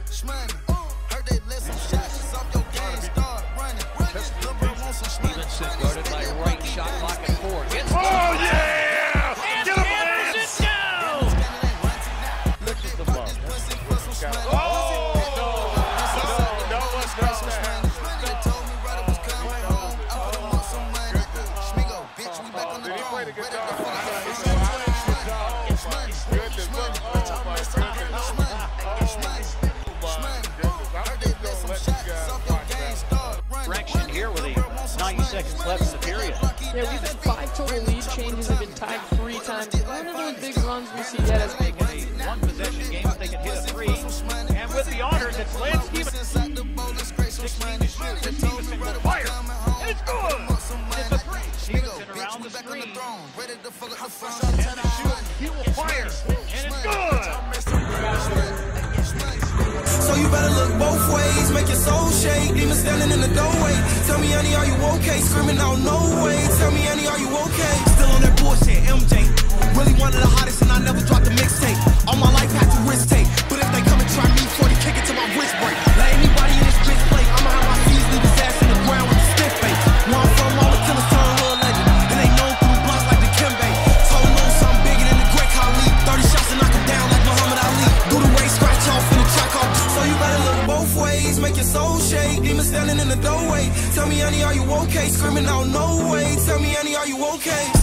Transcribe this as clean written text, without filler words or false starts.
Heard they let some shots off your game, start running. Stephenson guarded by right, shot clock at 4. Gets oh yeah! And Get him, hammers it down! Look at the ball. Oh! No, what's that? Did he play the good job? Direction here with 90 seconds left in the period. Yeah, we've had 5 total lead changes. They've been tied 3 times. One of those big runs we see yet has been A one-possession game if they can hit a 3. And with the honors, it's Lance Stephenson. 16 to shoot. Stephenson will fire. And it's good! It's a 3. Stephenson around the screen. And the shoot. He will fire. And it's good! So you better look both ways, make your soul shake. Demon standing in the doorway. Tell me, honey, are you okay? Screaming out, no way. Tell me, honey, are you okay? Still on that bullshit, MJ. Really one of the hottest, and I never dropped a mixtape. All my life had to risk take. But if they come and try me, 40 kick it to my wrist break. Let anybody in this bitch play. I'ma have my C's leave his ass in the ground with a stiff face. Where I'm from, all the killers turn hood legend. And they known through the blocks like the Kimbe. Told no something bigger than the Great Khali. 30 shots and knock him down like Muhammad Ali. Do the race, scratch off in the track off. So you better look both ways, make your soul shake. Demon standing in the doorway. Tell me, honey, are you okay? Screaming out, no way. Tell me, honey, are you okay?